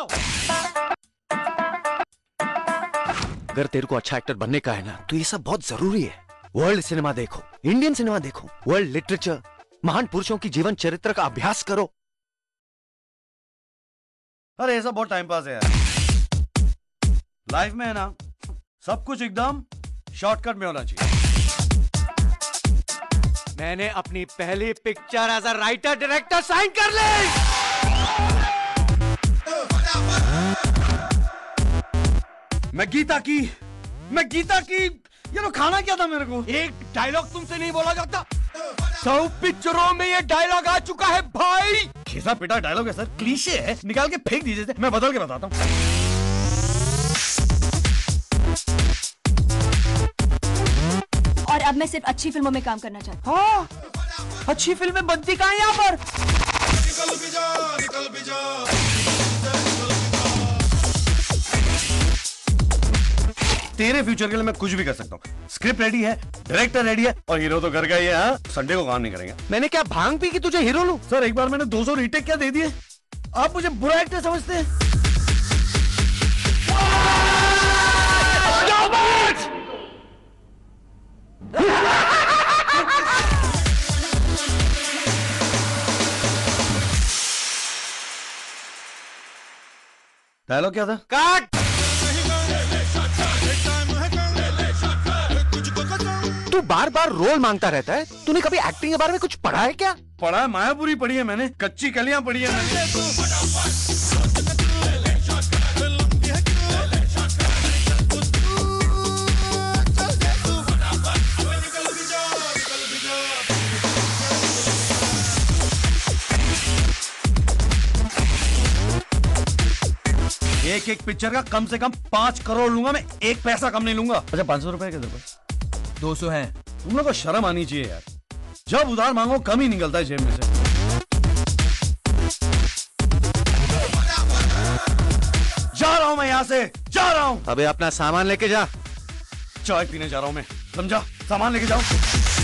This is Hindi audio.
जाओ। अगर तेरे को अच्छा एक्टर बनने का है ना तो ये सब बहुत जरूरी है। वर्ल्ड सिनेमा देखो, इंडियन सिनेमा देखो, वर्ल्ड लिटरेचर, महान पुरुषों की जीवन चरित्र का अभ्यास करो। अरे ऐसा बहुत टाइम पास है यार। लाइफ में है ना सब कुछ एकदम शॉर्टकट में होना चाहिए। मैंने अपनी पहली picture as a writer director sign कर ली। मैं गीता की ये तो खाना क्या था मेरे को। एक डायलॉग तुमसे नहीं बोला जाता। 100 पिक्चरों में ये डायलॉग आ चुका है भाई। खिसा पिटा डायलॉग है सर, क्लीशे है, निकाल के फेंक दीजिए। मैं बदल के बताता हूँ। और अब मैं सिर्फ अच्छी फिल्मों में काम करना चाहती हूँ। हाँ, अच्छी फिल्में बनती कहाँ यहाँ पर। तेरे फ्यूचर के लिए मैं कुछ भी कर सकता हूँ। स्क्रिप्ट रेडी है, डायरेक्टर रेडी है और हीरो तो घर का ही है। हाँ? संडे को काम नहीं करेंगे। मैंने क्या भांग पी कि तुझे हीरो लूं? सर एक बार मैंने 200 रीटेक क्या दे दिए। आप मुझे बुरा एक्टर समझते हैं? डायलॉग क्या था? काट। तू बार बार रोल मांगता रहता है। तूने कभी एक्टिंग के बारे में कुछ पढ़ा है क्या? पढ़ा है, मायापुरी पढ़ी है मैंने, कच्ची कलियां पढ़ी है मैंने। एक पिक्चर का कम से कम 5 करोड़ लूंगा मैं, एक पैसा कम नहीं लूंगा। अच्छा 500 रुपए के दे, 200 हैं। तुम लोग को शर्म आनी चाहिए यार। जब उधार मांगो कम ही निकलता है जेब में से। जा रहा हूं मैं, यहां से जा रहा हूं। अबे अपना सामान लेके जा। चाय पीने जा रहा हूं मैं, समझा? सामान लेके जाओ।